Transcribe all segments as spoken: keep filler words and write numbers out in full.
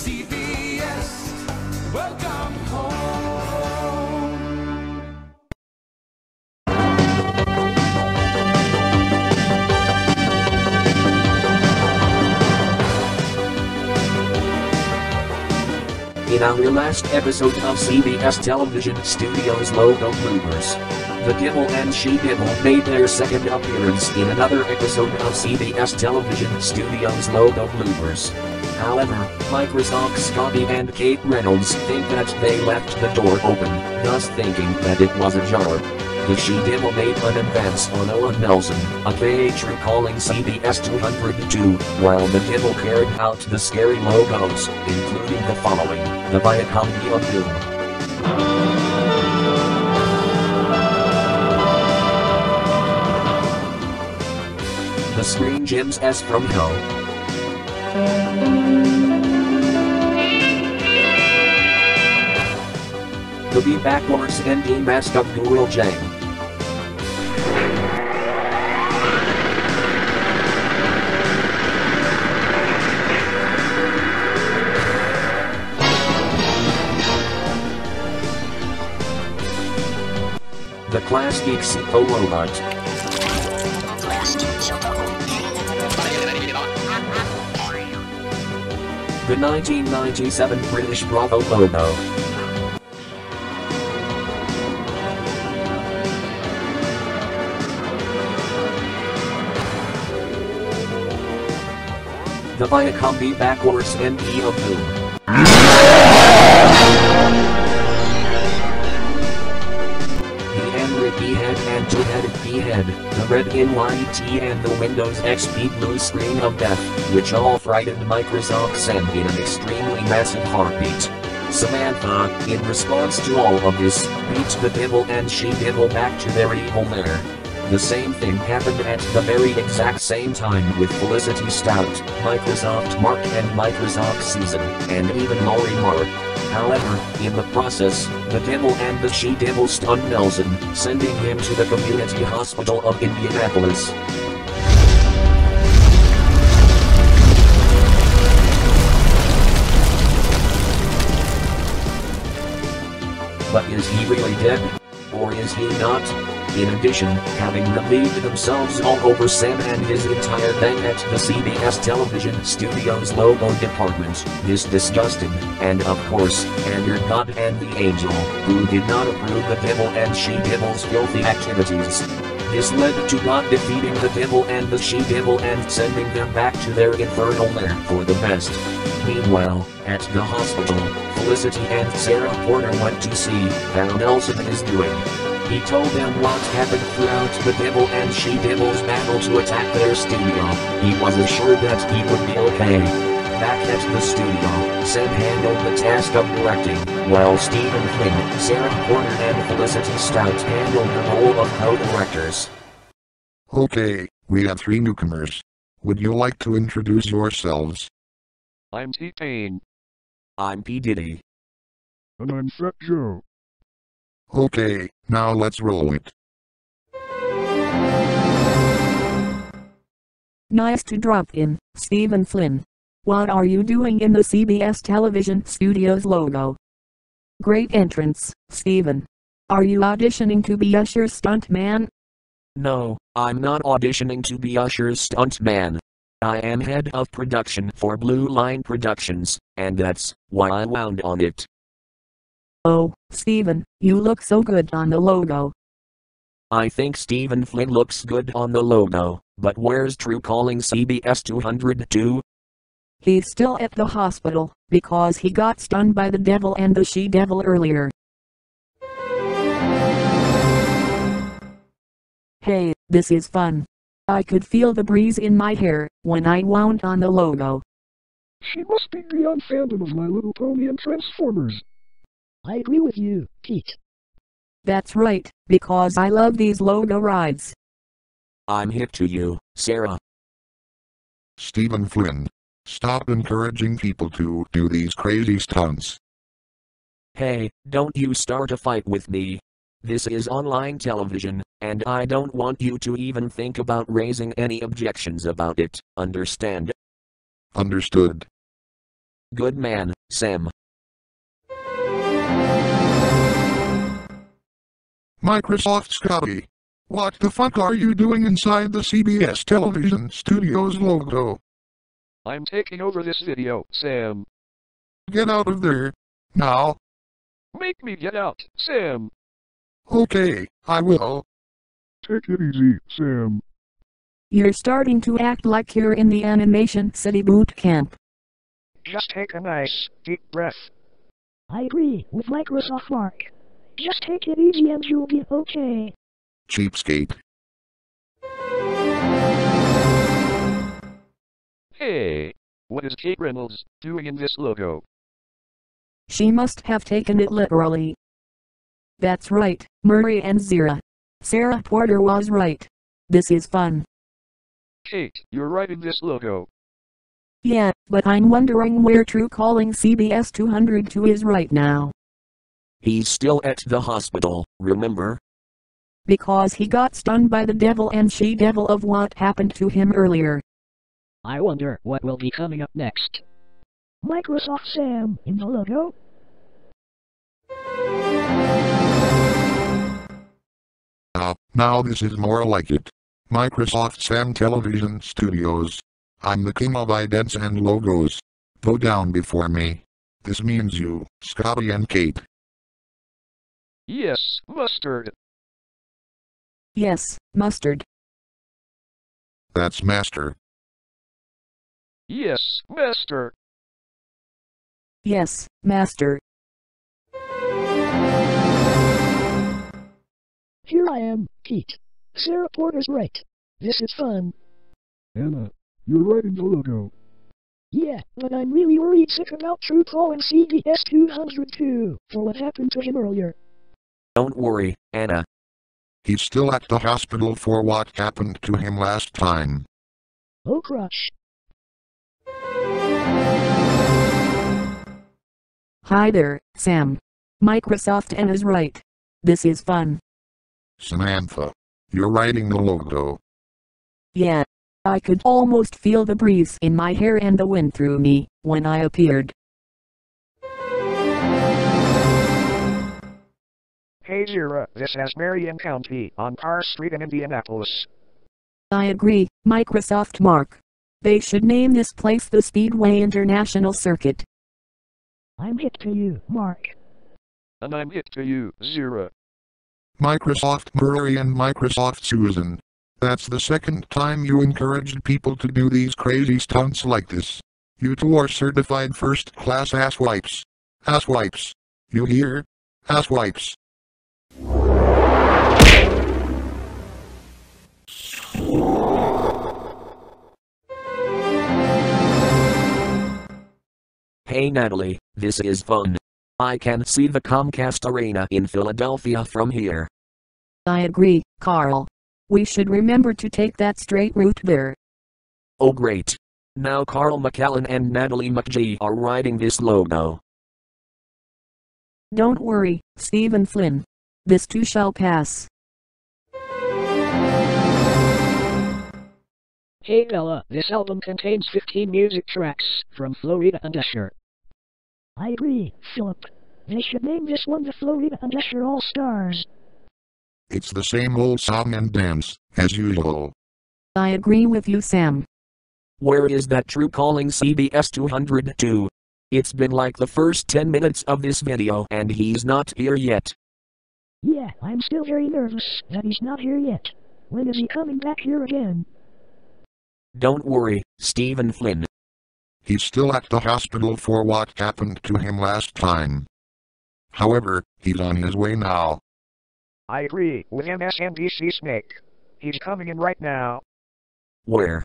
C B S, welcome home. In our last episode of C B S Television Studios logo bloopers, the Dibble and She-Dibble made their second appearance in another episode of C B S Television Studios logo bloopers. However, Microsoft Scotty and Kate Reynolds think that they left the door open, thus thinking that it was ajar. The She-Dibble made an advance on Owen Nelson, aka True calling C B S two hundred two, while the Dibble carried out the scary logos, including the following: the Viacom of Doom. The Screen Gems S from Hell. The Be Backwards N D Mask of Guru Jang. The Class Geeks Polo Art. The nineteen ninety-seven British Bravo logo. The Viacom Be Backwards N D of Doom. The Android B-head and two-headed B-head, the red N Y T and the Windows X P blue screen of death, which all frightened Microsoft sent in an extremely massive heartbeat. Samantha, in response to all of this, beat the Dibble and She-Dibble back to their evil lair. The same thing happened at the very exact same time with Felicity Stout, Microsoft Mark and Microsoft Susan, and even Laurie Mark. However, in the process, the Dibble and the She-Dibble stunned Nelson, sending him to the Community Hospital of Indianapolis. But is he really dead? Or is he not? In addition, having relieved themselves all over Sam and his entire gang at the C B S Television Studios logo department, this disgusted, and of course, angered God and the Angel, who did not approve the Dibble and She-Dibble's filthy activities. This led to God defeating the Dibble and the She-Dibble and sending them back to their infernal lair for the best. Meanwhile, at the hospital, Felicity and Sarah Porter went to see how Nelson is doing. He told them what happened throughout the Dibble and She-Dibble's battle to attack their studio. He was assured that he would be okay. Back at the studio, Sam handled the task of directing, while Stephen Flynn, Sarah Porter and Felicity Stout handled the role of co-directors. Okay, we have three newcomers. Would you like to introduce yourselves? I'm T-Pain. I'm P. Diddy. And I'm Fat Joe. Okay, now let's roll it. Nice to drop in, Stephen Flynn. What are you doing in the C B S Television Studios logo? Great entrance, Stephen. Are you auditioning to be Usher's stuntman? No, I'm not auditioning to be Usher's stuntman. I am head of production for Blue Line Productions, and that's why I wound on it. Oh, Stephen, you look so good on the logo. I think Stephen Flynn looks good on the logo, but where's True calling C B S two hundred two? He's still at the hospital, because he got stunned by the Devil and the She-Devil earlier. Hey, this is fun. I could feel the breeze in my hair when I wound on the logo. She must be beyond fandom of My Little Pony and Transformers. I agree with you, Pete. That's right, because I love these logo rides. I'm hip to you, Sarah. Stephen Flynn, stop encouraging people to do these crazy stunts. Hey, don't you start a fight with me. This is online television, and I don't want you to even think about raising any objections about it, understand? Understood. Good man, Sam. Microsoft Scotty. What the fuck are you doing inside the C B S Television Studios logo? I'm taking over this video, Sam. Get out of there. Now. Make me get out, Sam. Okay, I will. Take it easy, Sam. You're starting to act like you're in the Animation City boot camp. Just take a nice, deep breath. I agree with Microsoft Mark. Just take it easy and you'll be okay. Cheapskate. Hey, what is Kate Reynolds doing in this logo? She must have taken it literally. That's right, Murray and Zira. Sarah Porter was right. This is fun. Kate, you're writing this logo. Yeah, but I'm wondering where True Calling C B S two oh two is right now. He's still at the hospital, remember? Because he got stung by the devil and she-devil of what happened to him earlier. I wonder what will be coming up next. Microsoft Sam in the logo. Ah, now this is more like it. Microsoft Sam Television Studios. I'm the king of idents and logos. Go down before me. This means you, Scotty and Kate. Yes, Mustard. Yes, Mustard. That's Master. Yes, Master. Yes, Master. Here I am, Pete. Sarah Porter's right. This is fun. Anna, you're writing the logo. Yeah, but I'm really worried sick about True Calling C B S two oh two for what happened to him earlier. Don't worry, Anna. He's still at the hospital for what happened to him last time. Oh Crotch. Hi there, Sam. Microsoft Anna's right. This is fun. Samantha. You're writing the logo. Yeah. I could almost feel the breeze in my hair and the wind through me when I appeared. Hey Zira, this has Marion County on Carr Street in Indianapolis. I agree, Microsoft Mark. They should name this place the Speedway International Circuit. I'm hit to you, Mark. And I'm hit to you, Zira. Microsoft Murray and Microsoft Susan. That's the second time you encouraged people to do these crazy stunts like this. You two are certified first-class asswipes. Asswipes. You hear? Asswipes. Hey Natalie, this is fun. I can see the Comcast Arena in Philadelphia from here. I agree, Carl. We should remember to take that straight route there. Oh great. Now Carl McCallan and Natalie McGee are writing this logo. Don't worry, Stephen Flynn. This too shall pass. Hey Bella, this album contains fifteen music tracks from Florida and Usher. I agree, Philip. They should name this one the Florida and Usher All-Stars. It's the same old song and dance, as usual. I agree with you, Sam. Where is that True Calling C B S two oh two? It's been like the first ten minutes of this video and he's not here yet. Yeah, I'm still very nervous that he's not here yet. When is he coming back here again? Don't worry, Stephen Flynn. He's still at the hospital for what happened to him last time. However, he's on his way now. I agree with M S N B C Snake. He's coming in right now. Where?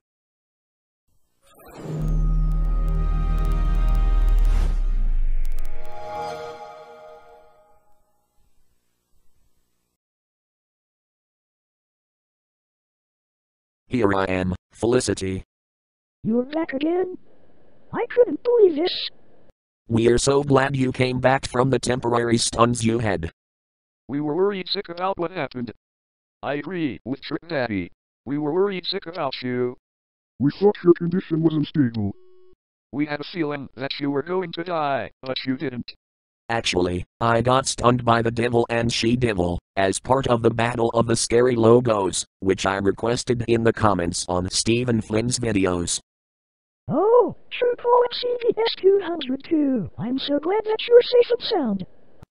Here I am, Felicity. You're back again? I couldn't believe this. We're so glad you came back from the temporary stuns you had. We were worried sick about what happened. I agree with Trick Daddy. We were worried sick about you. We thought your condition was unstable. We had a feeling that you were going to die, but you didn't. Actually, I got stunned by the devil and she-devil, as part of the battle of the scary logos, which I requested in the comments on Stephen Flynn's videos. Oh, true calling C B S two hundred two. I'm so glad that you're safe and sound.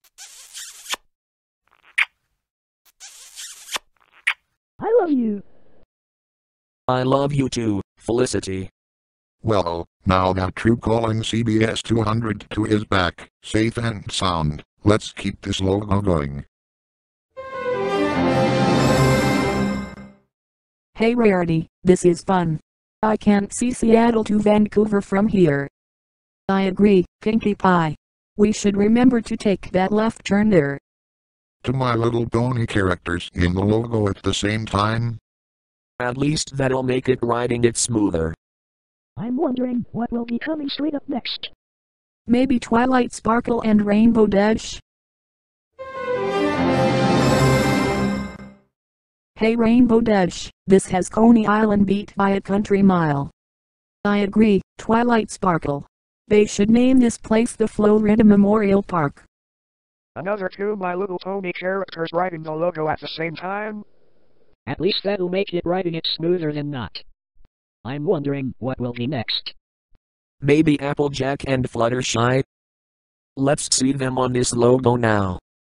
I love you. I love you too, Felicity. Well, now that True Calling C B S two hundred two is back, safe and sound, let's keep this logo going. Hey Rarity, this is fun. I can't see Seattle to Vancouver from here. I agree, Pinkie Pie. We should remember to take that left turn there. To My Little Pony characters in the logo at the same time. At least that'll make it riding it smoother. I'm wondering what will be coming straight up next. Maybe Twilight Sparkle and Rainbow Dash? Hey Rainbow Dash, this has Coney Island beat by a country mile. I agree, Twilight Sparkle. They should name this place the Florida Memorial Park. Another two My Little Pony characters riding the logo at the same time? At least that'll make it riding it smoother than not. I'm wondering what will be next. Maybe Applejack and Fluttershy? Let's see them on this logo now.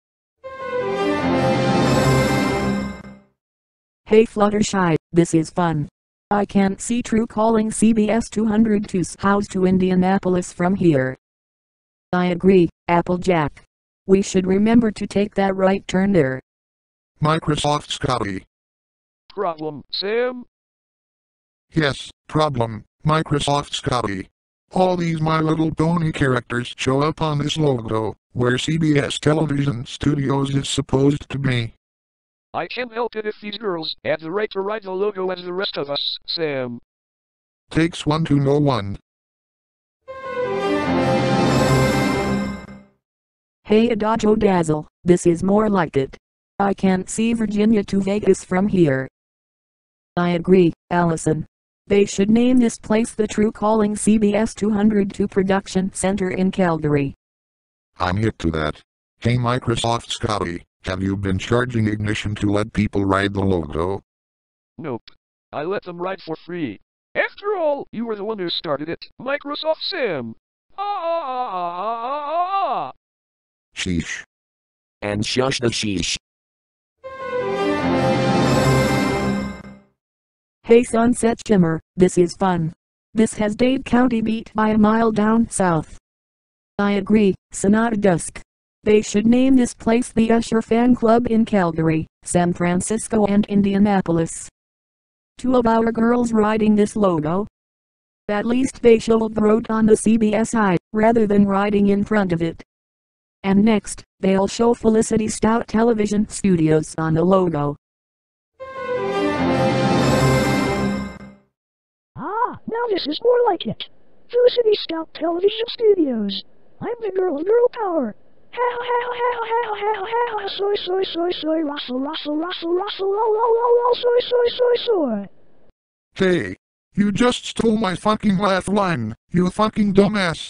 Hey Fluttershy, this is fun. I can't see True Calling C B S two oh two's house to Indianapolis from here. I agree, Applejack. We should remember to take that right turn there. Microsoft's copy. Problem, Sam? Yes, problem, Microsoft's copy. All these My Little Pony characters show up on this logo, where C B S Television Studios is supposed to be. I can't help it if these girls have the right to ride the logo as the rest of us, Sam. Takes one to know one. Hey Adagio Dazzle, this is more like it. I can't see Virginia to Vegas from here. I agree, Allison. They should name this place the True Calling C B S two oh two Production Center in Calgary. I'm hip to that. Hey Microsoft's copy, have you been charging Ignition to let people ride the logo? Nope. I let them ride for free. After all, you were the one who started it, Microsoft Sam. Ah ah ah ah ah ah ah. Sheesh. And shush the sheesh. Hey Sunset Shimmer, this is fun. This has Dade County beat by a mile down south. I agree, Sonata Dusk. They should name this place the Usher Fan Club in Calgary, San Francisco and Indianapolis. Two of our girls riding this logo. At least they show the road on the C B S side, rather than riding in front of it. And next, they'll show Felicity Stout Television Studios on the logo. Ah, now this is more like it. Felicity Stout Television Studios. I'm the girl of girl power. How, how, how, how, how, how, how, soy, soy, soy, soy, rustle, rustle, rustle, rustle, lo, lo, lo, lo, soy, soy, soy, soy. Hey, you just stole my fucking laugh line, you fucking dumbass.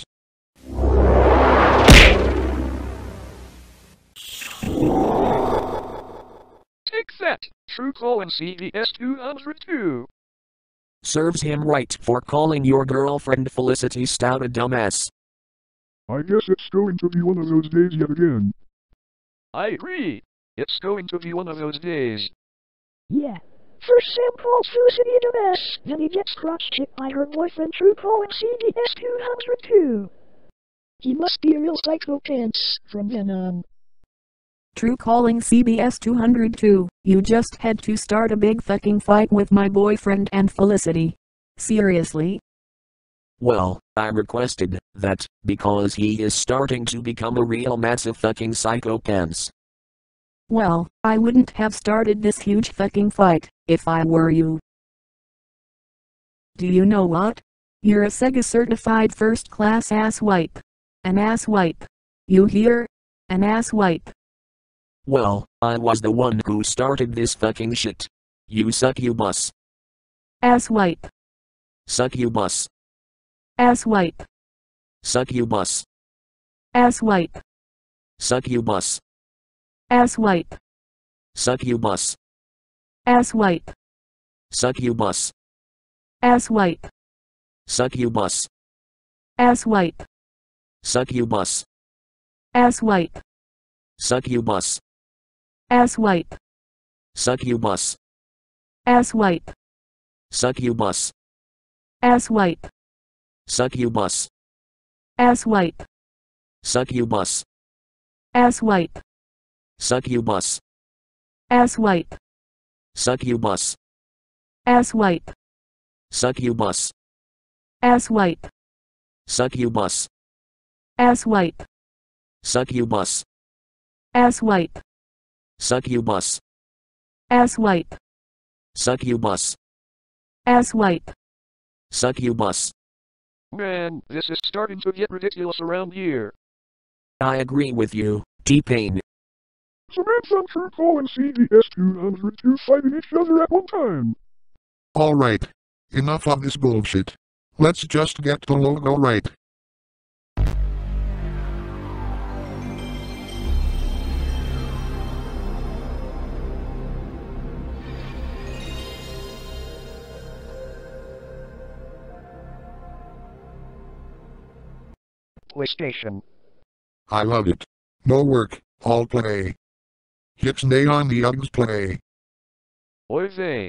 Take that, True Calling C B S two oh two. Serves him right for calling your girlfriend Felicity Stout a dumbass. I guess it's going to be one of those days yet again. I agree. It's going to be one of those days. Yeah. First Sam calls Felicity a dumbass, then he gets crotch kicked by her boyfriend True Calling C B S two oh two. He must be a real psycho pants from then on. True Calling C B S two oh two, you just had to start a big fucking fight with my boyfriend and Felicity. Seriously? Well, I requested that, because he is starting to become a real massive fucking psychopath. Well, I wouldn't have started this huge fucking fight, if I were you. Do you know what? You're a Sega certified first class ass wipe. An ass wipe. You hear? An ass wipe. Well, I was the one who started this fucking shit. You succubus. Ass wipe. Succubus. Asswipe. Succubus. Asswipe. Succubus. Asswipe. Succubus. Asswipe. Succubus. Asswipe. Succubus. Asswipe. Succubus. Asswipe. Succubus. Asswipe. Succubus. Asswipe. Succubus. Asswipe. Succubus. Asswipe. Succubus. Asswipe. Succubus. Asswipe. Succubus. Asswipe. Succubus. Asswipe. Succubus. Asswipe. Succubus. Asswipe. Succubus. Asswipe. Succubus. Asswipe. Succubus. Man, this is starting to get ridiculous around here. I agree with you, T-Pain. Samantha and Turco and C B S two hundred two fighting each other at one time. Alright. Enough of this bullshit. Let's just get the logo right. PlayStation. I love it. No work, all play. Hits day on the Uggs play. Oy vey.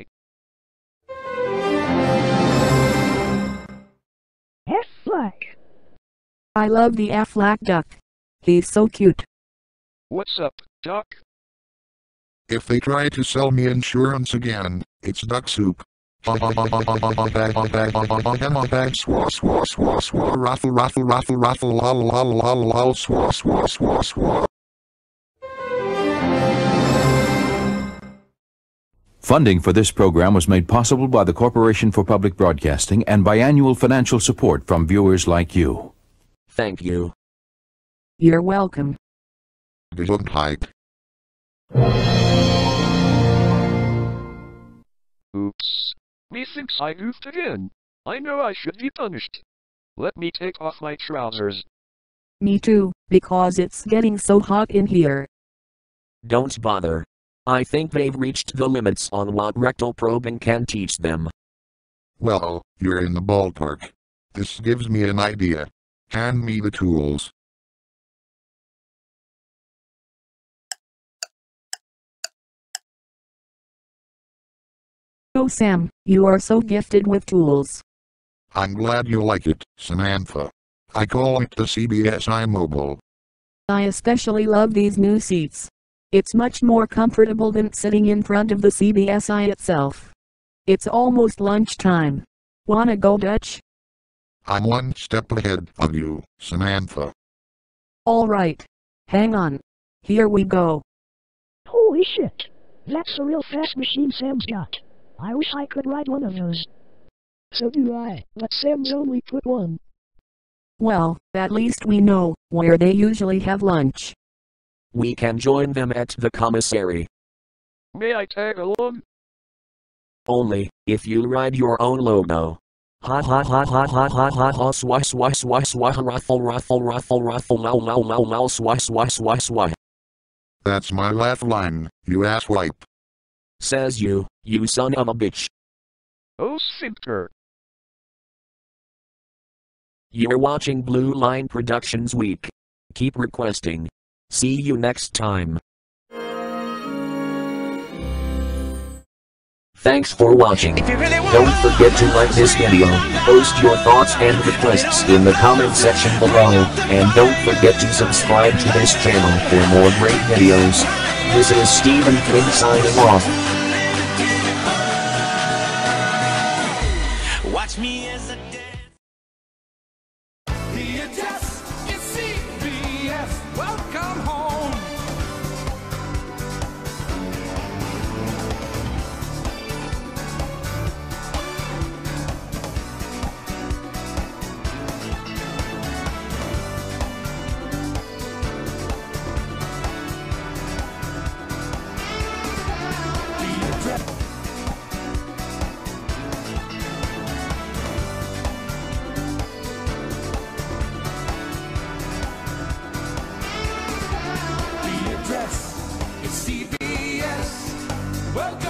Aflac. I love the Aflac duck. He's so cute. What's up, Doc? If they try to sell me insurance again, it's duck soup. Raffle, raffle, raffle, raffle, lol, lol, lol, lol, swa, swa, swa, swa. Funding for this program was made possible by the Corporation for Public Broadcasting and by annual financial support from viewers like you. Thank you. You're welcome. Gesundheit. Oops. Methinks I goofed again. I know I should be punished. Let me take off my trousers. Me too, because it's getting so hot in here. Don't bother. I think they've reached the limits on what rectal probing can teach them. Well, you're in the ballpark. This gives me an idea. Hand me the tools. Oh Sam, you are so gifted with tools. I'm glad you like it, Samantha. I call it the C B S iMobile. I especially love these new seats. It's much more comfortable than sitting in front of the C B S I itself. It's almost lunchtime. Wanna go Dutch? I'm one step ahead of you, Samantha. Alright. Hang on. Here we go. Holy shit. That's a real fast machine Sam's got. I wish I could ride one of those. So do I, but Sam's only put one. Well, at least we know where they usually have lunch. We can join them at the commissary. May I tag along? Only, if you ride your own logo. Ha ha ha ha ha ha ha ha swi swi swi swi raffle raffle raffle raffle low low low low swi swi swi swi. That's my laugh line, you asswipe. Says you, you son of a bitch. Oh Sinker. You're watching Blue Line Productions Week. Keep requesting. See you next time. Thanks for watching. Don't forget to like this video, post your thoughts and requests in the comment section below, and don't forget to subscribe to this channel for more great videos. This is Stephen Flynn signing off. Watch me as I dance. The test is C B S. Welcome home. The address. Welcome